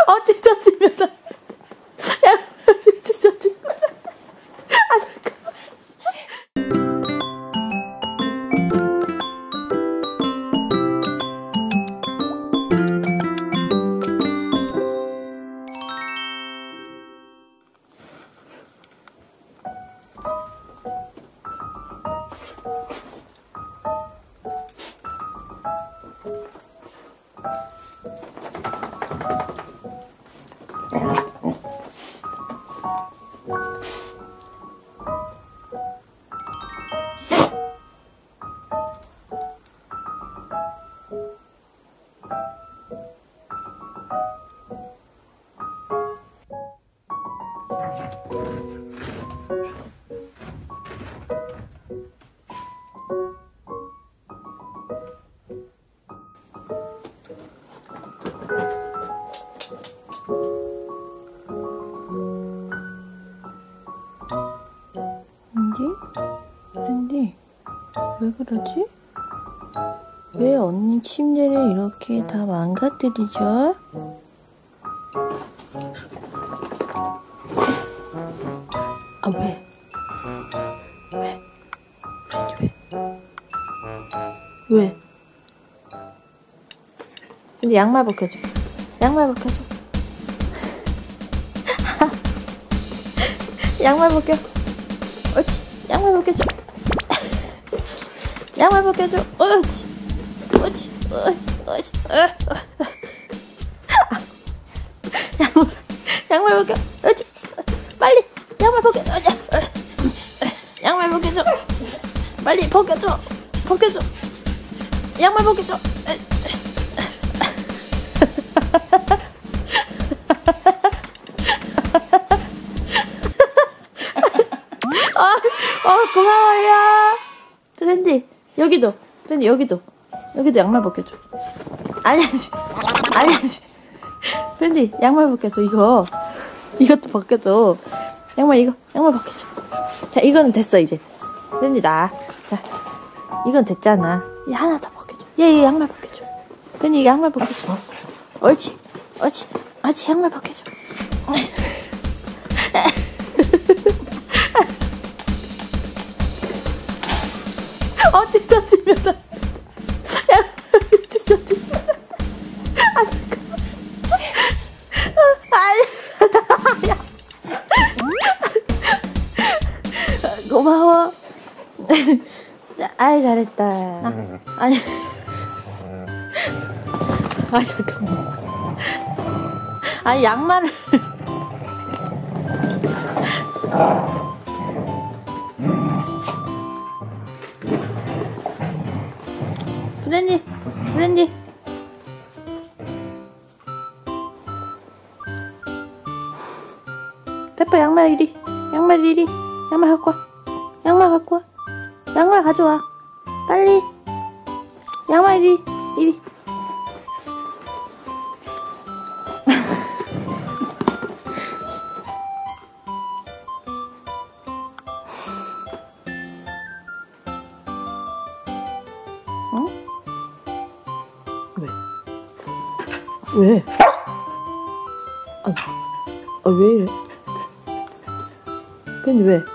찢어지면 야, 찢어지면 아, 잠깐. 랜디, 왜 그러지? 왜 언니 침대를 이렇게 다 망가뜨리죠? 아, 왜? 랜디, 왜? 근데 양말 벗겨줘. 양말 벗겨줘. 양말 벗겨. 옳지. 양말 벗겨줘. 양말 벗겨줘. 옳지. 옳지. 옳지. 양말 벗겨. 옳지. 빨리. 양말 벗겨. 양말 벗겨줘. 빨리 벗겨줘. 벗겨줘. 양말 벗겨줘. 고마워요. 랜디, 여기도. 랜디, 여기도 양말 벗겨줘. 아니. 랜디, 양말 벗겨줘. 이것도 벗겨줘. 양말 벗겨줘. 자, 이거는 됐어, 이제. 랜디, 자, 이건 됐잖아. 얘 하나 더 벗겨줘. 얘 양말 벗겨줘. 랜디, 양말 벗겨줘. 옳지. 양말 벗겨줘. 찢어지면 야, 찢어지면 아, 잠깐. 아니. 고마워. 아이, 잘했다. 아니. 아, 잠깐만. 아니, 양말을. 브랜디. 페퍼, 양말 이리. 양말 갖고 와. 양말 가져와. 빨리. 양말 이리. 응? 왜? 왜 이래? 근데 왜?